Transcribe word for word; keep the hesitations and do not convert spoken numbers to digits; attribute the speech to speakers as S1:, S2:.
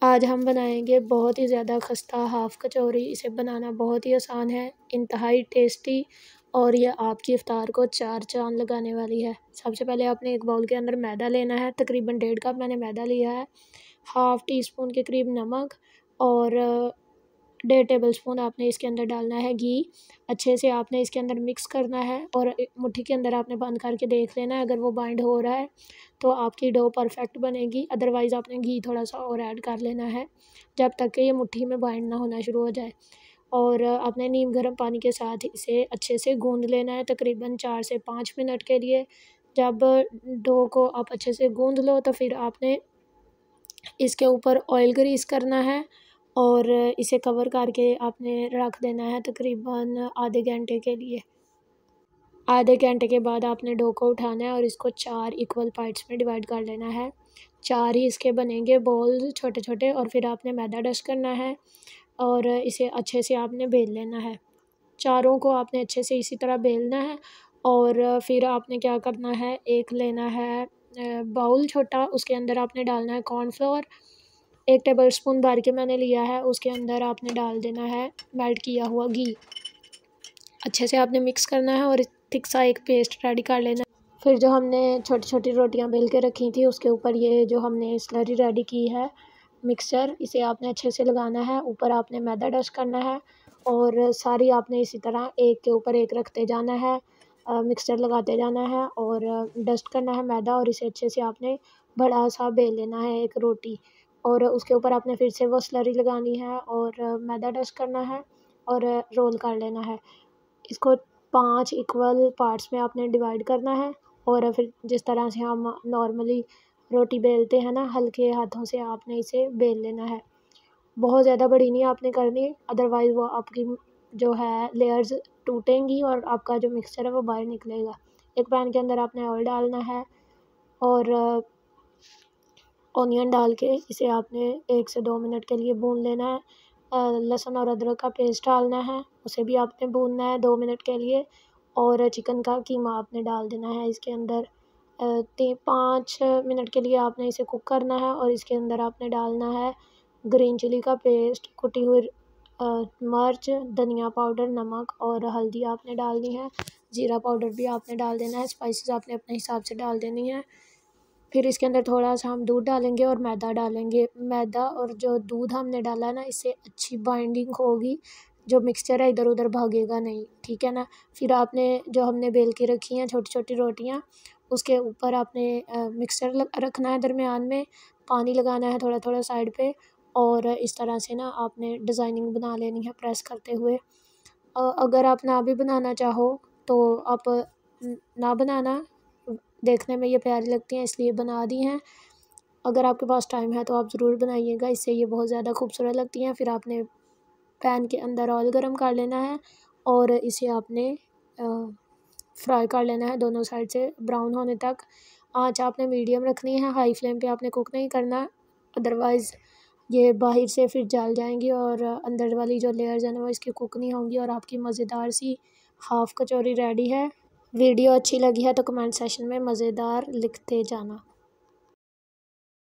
S1: आज हम बनाएंगे बहुत ही ज़्यादा खस्ता हाफ़ कचौरी। इसे बनाना बहुत ही आसान है, इंतहाई टेस्टी, और ये आपकी इफ्तार को चार चाँद लगाने वाली है। सबसे पहले आपने एक बाउल के अंदर मैदा लेना है, तकरीबन डेढ़ कप मैंने मैदा लिया है। हाफ़ टी स्पून के करीब नमक और डेढ़ टेबल स्पून आपने इसके अंदर डालना है घी। अच्छे से आपने इसके अंदर मिक्स करना है और मुट्ठी के अंदर आपने बंद करके देख लेना है। अगर वो बाइंड हो रहा है तो आपकी डो परफेक्ट बनेगी, अदरवाइज़ आपने घी थोड़ा सा और ऐड कर लेना है जब तक कि ये मुट्ठी में बाइंड ना होना शुरू हो जाए। और आपने नीम गर्म पानी के साथ इसे अच्छे से गूँध लेना है तकरीबन चार से पाँच मिनट के लिए। जब डो को आप अच्छे से गूँध लो तो फिर आपने इसके ऊपर ऑयल ग्रीस करना है और इसे कवर करके आपने रख देना है तकरीबन आधे घंटे के लिए। आधे घंटे के बाद आपने डो को उठाना है और इसको चार इक्वल पार्ट्स में डिवाइड कर लेना है। चार ही इसके बनेंगे बॉल छोटे छोटे, और फिर आपने मैदा डस्ट करना है और इसे अच्छे से आपने बेल लेना है। चारों को आपने अच्छे से इसी तरह बेलना है और फिर आपने क्या करना है, एक लेना है बाउल छोटा, उसके अंदर आपने डालना है कॉर्नफ्लोर। एक टेबल स्पून भर के मैंने लिया है, उसके अंदर आपने डाल देना है मेल्ट किया हुआ घी। अच्छे से आपने मिक्स करना है और थिक सा एक पेस्ट रेडी कर लेना। फिर जो हमने छोटी छोटी रोटियां बेल के रखी थी उसके ऊपर ये जो हमने स्लरी रेडी की है मिक्सचर, इसे आपने अच्छे से लगाना है। ऊपर आपने मैदा डस्ट करना है और सारी आपने इसी तरह एक के ऊपर एक रखते जाना है, मिक्सचर लगाते जाना है और डस्ट करना है मैदा, और इसे अच्छे से आपने बड़ा सा बेल लेना है एक रोटी, और उसके ऊपर आपने फिर से वो स्लरी लगानी है और मैदा डस्ट करना है और रोल कर लेना है। इसको पांच इक्वल पार्ट्स में आपने डिवाइड करना है और फिर जिस तरह से हम नॉर्मली रोटी बेलते हैं ना, हल्के हाथों से आपने इसे बेल लेना है। बहुत ज़्यादा बड़ी नहीं आपने करनी, अदरवाइज़ वो आपकी जो है लेयर्स टूटेंगी और आपका जो मिक्सचर है वो बाहर निकलेगा। एक पैन के अंदर आपने ऑयल डालना है और ऑनियन डाल के इसे आपने एक से दो मिनट के लिए भून लेना है। लहसुन और अदरक का पेस्ट डालना है, उसे भी आपने भूनना है दो मिनट के लिए, और चिकन का कीमा आपने डाल देना है इसके अंदर। तीन पाँच मिनट के लिए आपने इसे कुक करना है और इसके अंदर आपने डालना है ग्रीन चिली का पेस्ट, कुटी हुई मिर्च, धनिया पाउडर, नमक और हल्दी आपने डालनी है। ज़ीरा पाउडर भी आपने डाल देना है, स्पाइसेस आपने अपने हिसाब से डाल देनी है। फिर इसके अंदर थोड़ा सा हम दूध डालेंगे और मैदा डालेंगे। मैदा और जो दूध हमने डाला है ना, इससे अच्छी बाइंडिंग होगी, जो मिक्सचर है इधर उधर भागेगा नहीं, ठीक है ना। फिर आपने जो हमने बेल के रखी हैं छोटी छोटी रोटियां, उसके ऊपर आपने मिक्सचर रखना है, दरमियान में पानी लगाना है थोड़ा थोड़ा साइड पे, और इस तरह से ना आपने डिज़ाइनिंग बना लेनी है प्रेस करते हुए। अगर आप ना भी बनाना चाहो तो आप ना बनाना, देखने में ये प्यारी लगती हैं इसलिए बना दी हैं। अगर आपके पास टाइम है तो आप ज़रूर बनाइएगा, इससे ये बहुत ज़्यादा खूबसूरत लगती हैं। फिर आपने पैन के अंदर ऑयल गरम कर लेना है और इसे आपने फ्राई कर लेना है दोनों साइड से ब्राउन होने तक। आँच आपने मीडियम रखनी है, हाई फ्लेम पे आपने कुक नहीं करना, अदरवाइज़ ये बाहर से फिर जल जाएंगी और अंदर वाली जो लेयर्स हैं ना वो इसकी कुक नहीं होंगी, और आपकी मज़ेदार सी हाफ़ कचौरी रेडी है। वीडियो अच्छी लगी है तो कमेंट सेशन में मज़ेदार लिखते जाना।